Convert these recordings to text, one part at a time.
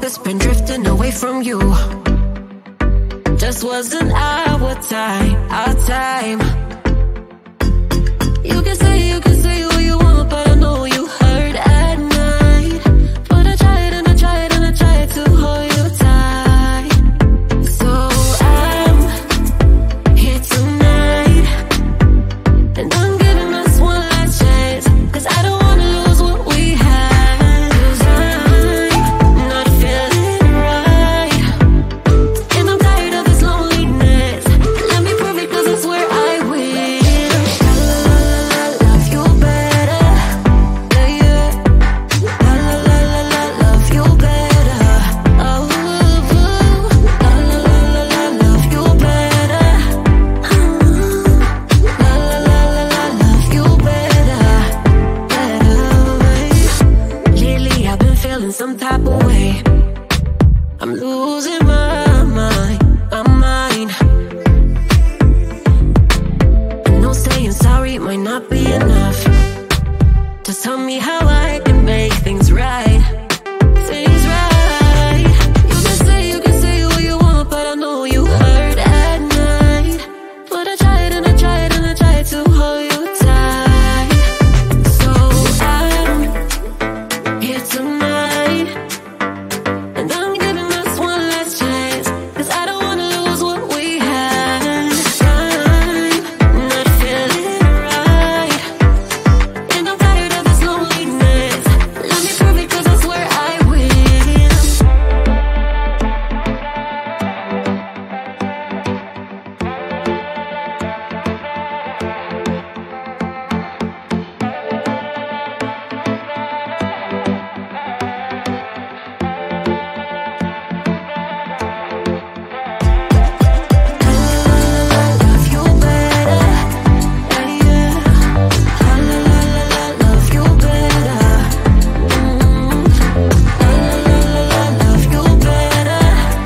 focus been drifting away from you. Just wasn't our time, our time. You can say what you want, but I know you hurt at night. But I tried and I tried and I tried to hold you tight. So I'm here tonight, and I'm giving us one last chance, 'cause I don't wanna lose what we had. 'Cause I'm not feeling right, and I'm tired of this loneliness. Let me prove it, 'cause I swear I will. Love you better, yeah, yeah. Love you better, oh, love you better, love you better, Lately I've been feeling some type of way. I'm losing my mind, my mind. I know saying sorry might not be enough. Just tell me how I can make things right, things right. You can say what you want, but I know you hurt at night. But I tried and I tried and I tried to hold you tight. So I'm here tonight, and I'm giving us one last chance, 'cause I don't wanna lose what we had. I'm not feeling right, and I'm tired of this loneliness. Let me prove it, 'cause I swear I will. Love you better, yeah, yeah. Love you better, love you better,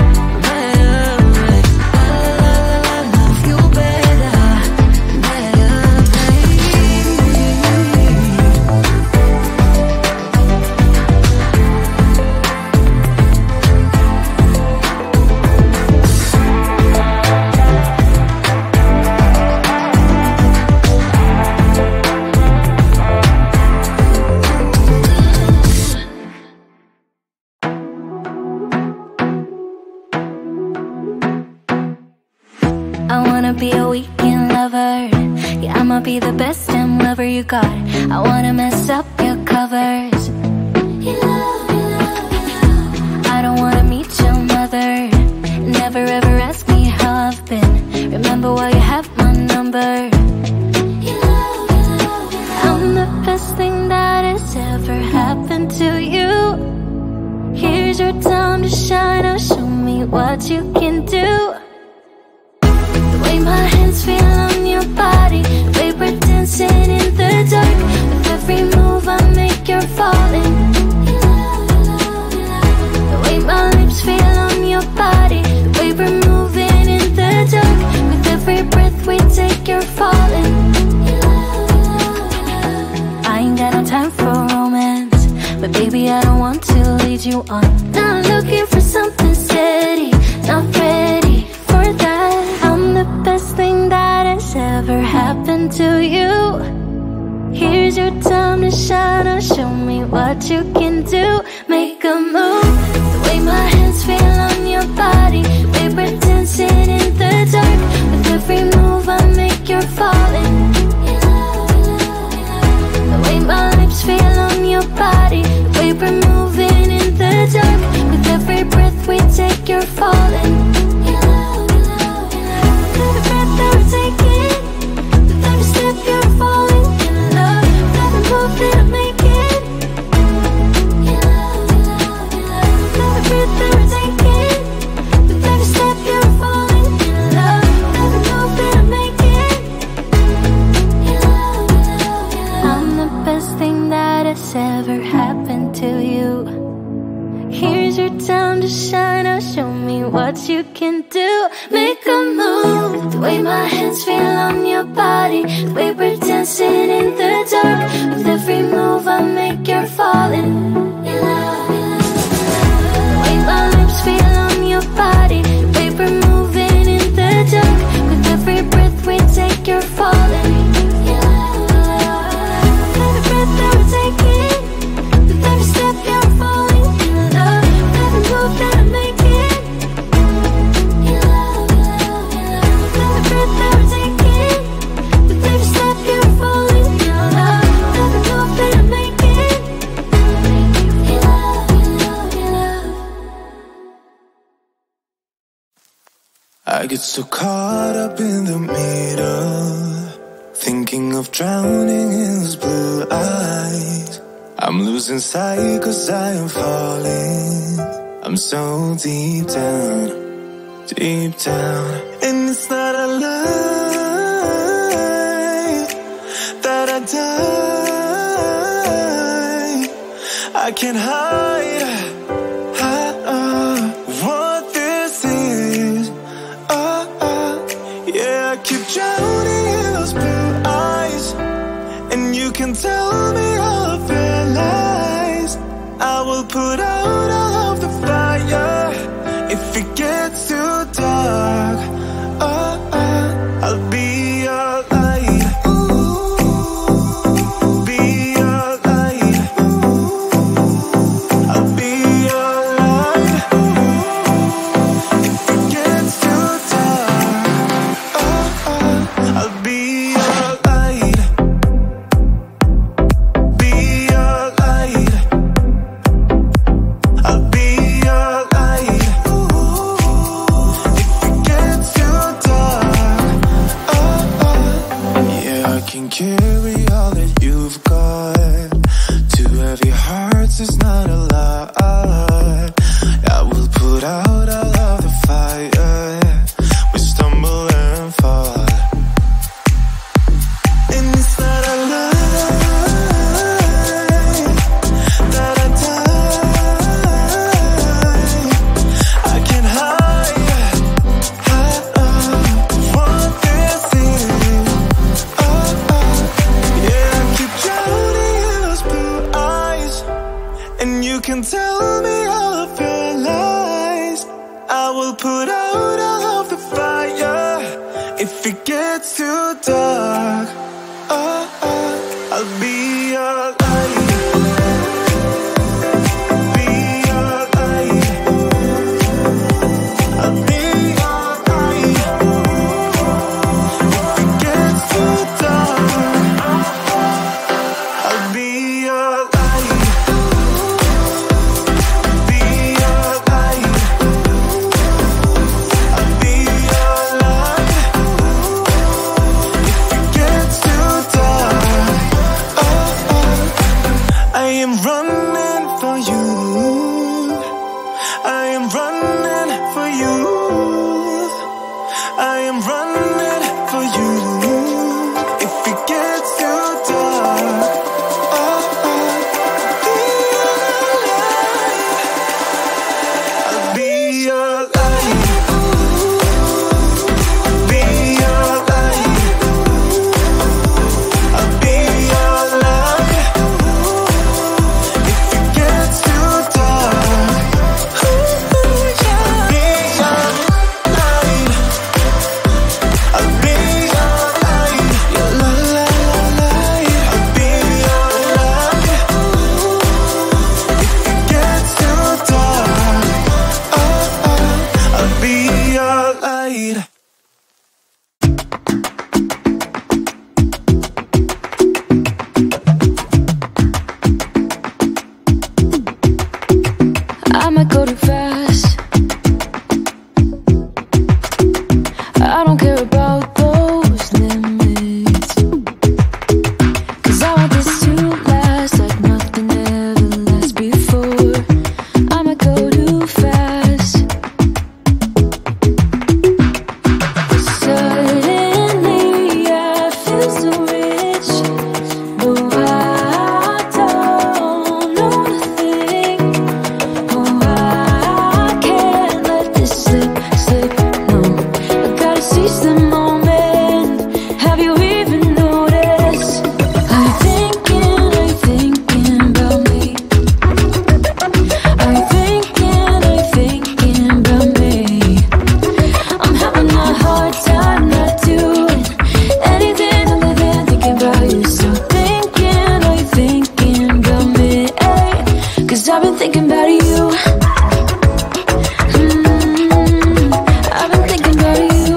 love you better, I wanna be a weekend lover. Yeah, I'ma be the best damn lover you got. I wanna mess up your covers. I don't wanna meet your mother. Never ever ask me how I've been. Remember why you have my number. I'm the best thing that has ever happened to you. Here's your time to shine. Now show me what you can do. The way my hands feel on your body, the way we're dancing in the dark. With every move I make, you're falling. The way my lips feel on your body, the way we're moving in the dark. With every breath we take, you're falling. I ain't got no time for romance, but baby I don't want to lead you on. Not looking for something steady, not ready for that. I'm the best thing that has ever happened to you. Here's your time to shine. Now show me what you can do. Make a move. The way my hands feel on your body, the way we're dancing in the dark. With every move I make, you're falling. The way my lips feel on your body, the way we're moving in the dark. With every breath we take, you're falling. Every breath that we're taking, with every step you're falling in love. With every move that I'm making, every breath that we're taking, with every step you're falling in love. With every move that I'm making, I'm the best thing that has ever happened to you. Here's your time to shine. Now show me what you can do. Make a move. The way my hands feel on your body, the way we're dancing in the dark. With every move I make, you're falling. The way my get so caught up in the middle, thinking of drowning in those blue eyes. I'm losing sight 'cause I am falling. I'm so deep down, deep down. And it's not a lie that I die. I can't hide what this is. Yeah, I keep drowning in those blue eyes, and you can tell me all of your lies. I will put out all of the fire if it gets too dark. I'll be your light. Be your light. I'll be your light. If it gets too dark, I'll be your light. Be your light. I'll be your light. If it gets too dark, yeah, I can carry all that you've got. Two heavy hearts is not a lot. I will put out all of the fire. We stumble and fall, and it's not a lie that I die. I can't hide what this is. Yeah, I keep drowning in those blue eyes, and you can tell me all of your lies. I will put out all of the fire if it gets too dark. I'll be your light. Be your light. I'll be your light. If it gets too dark, I'll be your light. Be your light. I'll be your light. If it gets too dark, I am running for you. I am running for you. I am running for you. If it gets too dark, I'll be your light. Be your light. I'll be your light. If it gets too dark, I'll be your light. I'll be your light. Your light. I'll be your light. If it gets too dark, I'll be your light. I might go too fast. I don't care about those limits, 'cause I want this to last like nothing ever lasts before. I might go too fast. Suddenly I feel so rich, but I don't know nothing. Oh, I can't let this slip, no. I gotta seize the moment. Have you even noticed? Are you thinking about me? Are you thinking about me? I'm having a hard time not doing anything other than thinking about you. So are you thinking about me? 'Cause I've been thinking about you. I've been thinking about you.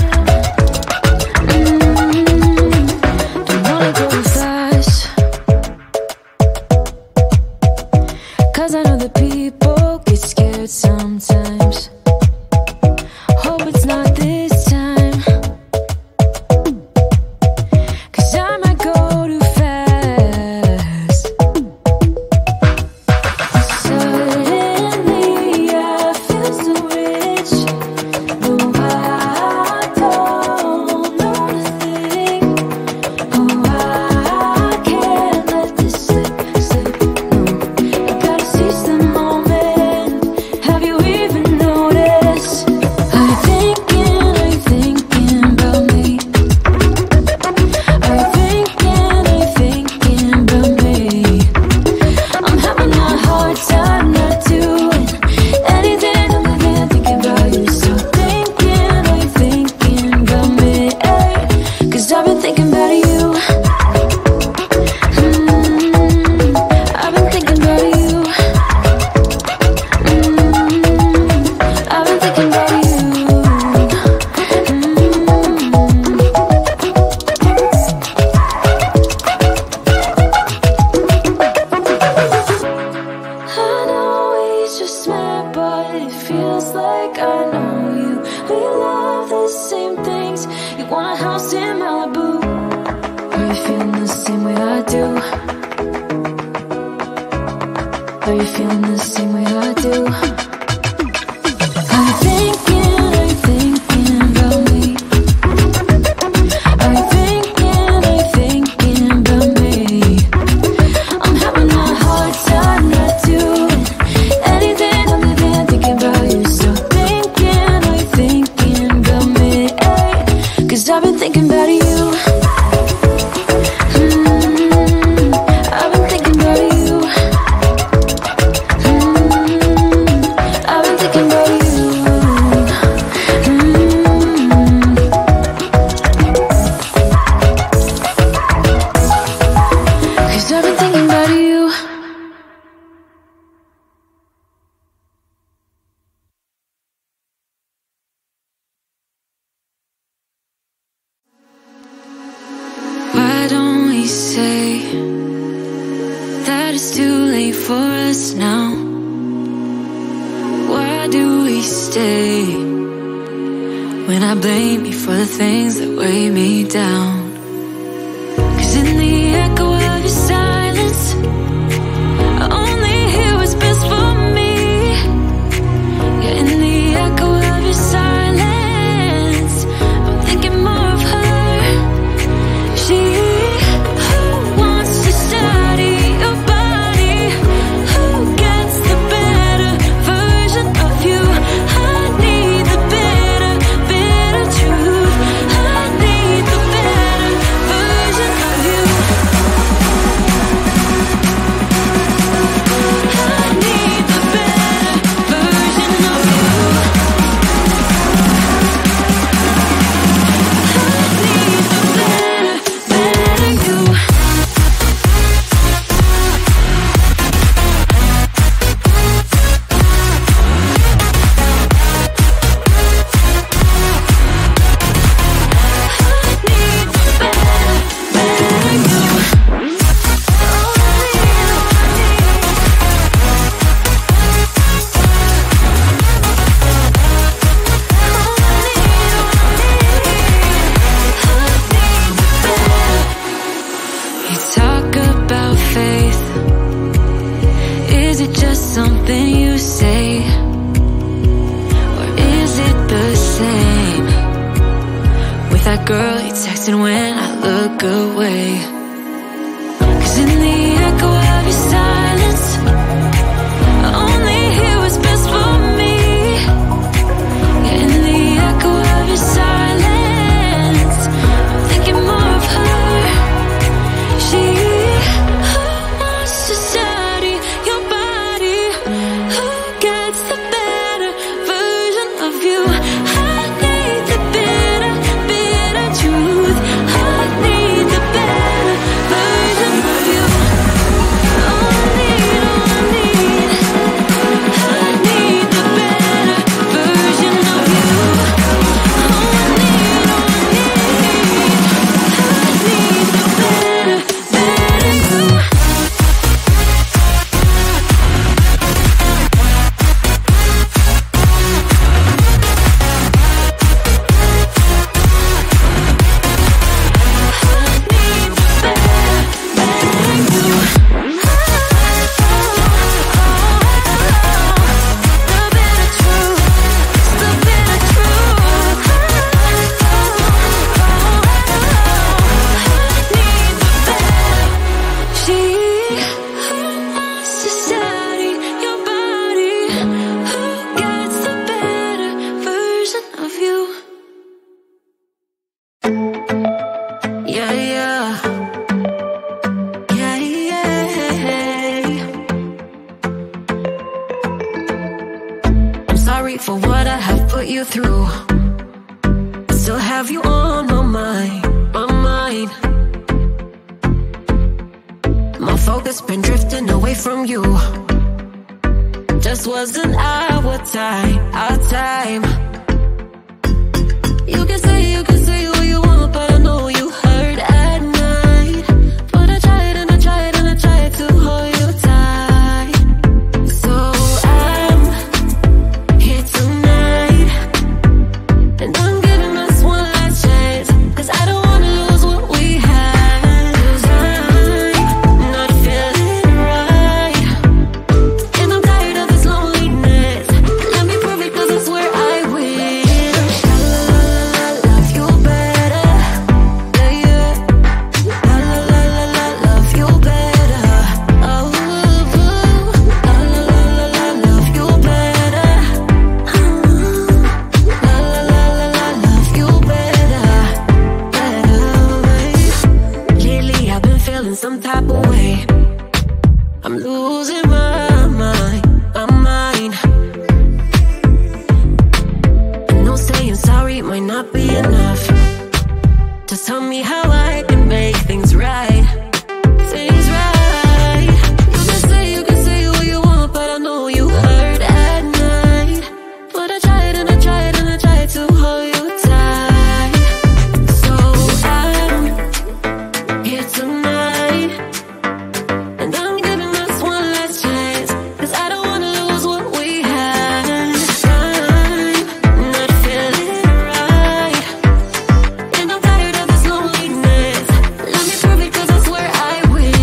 Don't wanna go fast, 'cause I know that people get scared sometimes. Hope it's not this Are you feeling the same way I do? I'm thinking about me. Are you thinking about me? I'm having a hard time not doing anything other than thinking about you. So are you thinking about me? 'Cause I've been thinking about you. Why don't we say that it's too late for us now? Why do we stay when I blame you for the things that weigh me down? 'Cause in the echo of your silence, I only hear what's best for me. Yeah, in the echo of your silence, I'm thinking more of her. She who wants to study your body, who gets the better version of you. I need the better truth. I need the better version of you. I need the better version of you. You talk about faith. Is it just something you say? Or is it the same with that girl you texting when I look away? 'Cause in the echo of your silence, I only hear what's best for me. Yeah, in the echo of your silence, I'm thinking more of her. She who wants to study your body, who gets the better version of you. I need the better truth. I need the better version of you. Oh, I need, I need the better version of you. Oh, I need, I need the better you. Sorry for what I have put you through. I still have you on my mind, my mind. My focus been drifting away from you. Just wasn't our time, our time. You can say what you want, but I know you hurt at night. But I tried and I tried and I tried to hold you tight. So I'm here tonight, and I'm giving us one last chance, 'cause I don't wanna lose what we had. 'Cause I'm not feeling right. losing my mind, my mind. I know saying sorry might not be enough. Just tell me how I can make things right. Things right. You can say what you want, but I know you hurt at night. But I tried and I tried and I tried to hold you tight. So I'm here tonight, and I'm giving us one last chance, 'cause I don't wanna lose what we had. I'm not feeling right, and I'm tired of this loneliness. Let me prove it, 'cause I swear I will.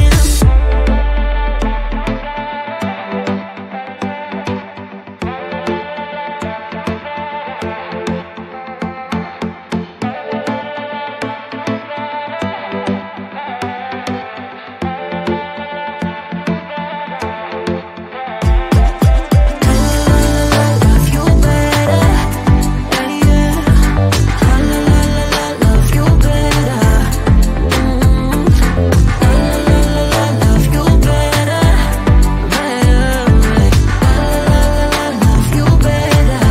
Love you better, yeah. Love you better. Love you better, love you better,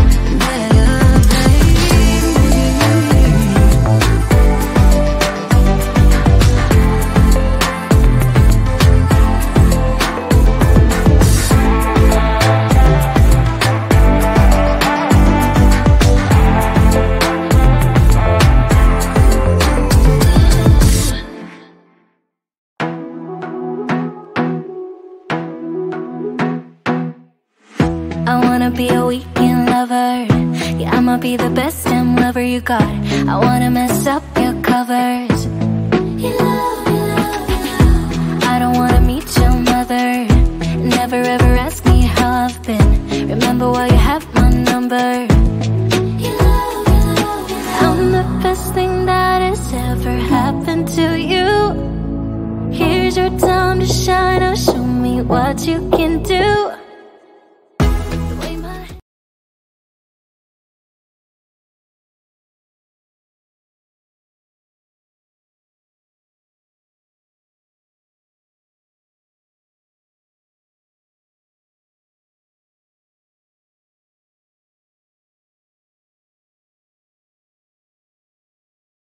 I wanna be a weekend lover. Yeah, I'ma be the best damn lover you got. I wanna mess up your covers. I don't wanna meet your mother. Never ever ask me how I've been. Remember why you have my number. I'm the best thing that has ever happened to you. Here's your time to shine. Now show me what you can do.